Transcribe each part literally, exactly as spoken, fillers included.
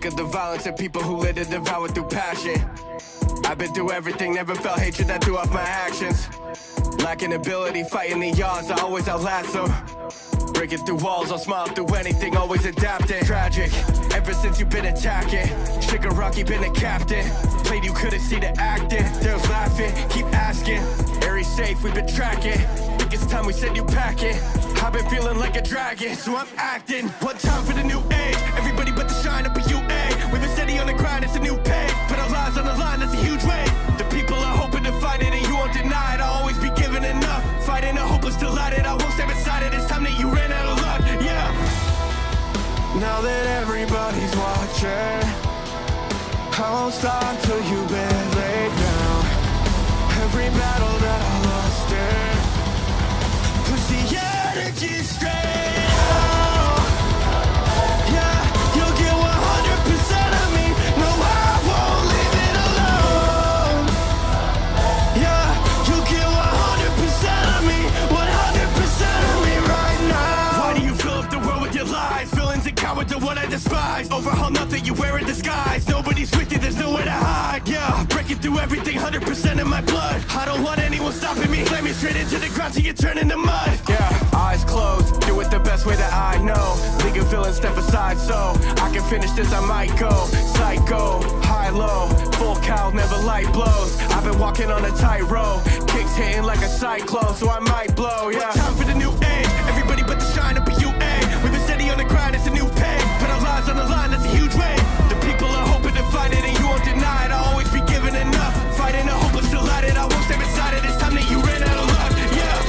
of the violence and people who live to devour through passion. I've been through everything, never felt hatred that threw off my actions. Lacking ability, fighting the odds, I always outlast them. Breaking through walls, I'll smile through anything, always adapting. Tragic, ever since you've been attacking. Shigaraki been a captain. Played you couldn't see the acting. There's laughing, keep asking. Airy safe, we've been tracking. Think it's time we send you packing. I've been feeling like a dragon, so I'm acting. One time for the new age, everybody but the shine up at U A. We've been steady on the grind, it's a new page. Put our lives on the line, that's a huge weight. The people are hoping to find it and you won't deny it. I'll always be giving enough. Fighting a hopeless delighted, I won't stay beside it. It's time that you ran out of luck, yeah. Now that everybody's watching, I won't stop till you've been laid down. Every battle that I lost in, push the energy straight out. Yeah, you'll get one hundred percent of me. No, I won't leave it alone. Yeah, you'll get one hundred percent of me. one hundred percent of me right now. Why do you fill up the world with your lies? Villains and cowards are what I despise. Overhaul nothing, you wear a disguise. Nobody's with you, there's nowhere to hide. Yeah, breaking through everything, one hundred percent in my blood. I don't want anyone stopping me. Flame me straight into the ground till you turn into mud. Yeah, eyes closed, do it the best way that I know. League of villains, step aside so I can finish this, I might go psycho, high low, full cow, never light blows. I've been walking on a tightrope, kicks hitting like a cyclone, so I might blow, yeah. Time for the new age, everybody but the shine up at U A. We've been steady on the grind, it's a new page. Put our lives on the line, that's a huge weight. The people are hoping to find it and you won't deny it. I'll always be giving enough. Fighting a hopeless delighted, I won't stay beside it. It's time that you ran out of luck, yeah.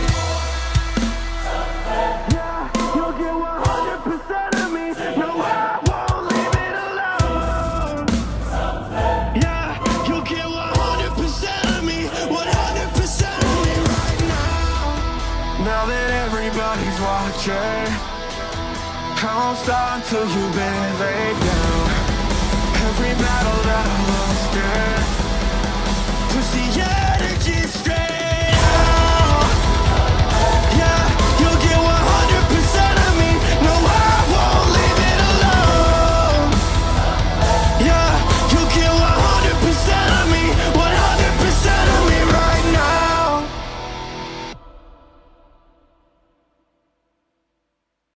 Yeah, you'll get one hundred percent of me. No, I won't leave it alone. Yeah, you'll get one hundred percent of me. one hundred percent of me right now. Now that everybody's watching, I won't stop till you've been laid down. Every battle that I lost in, push the energy straight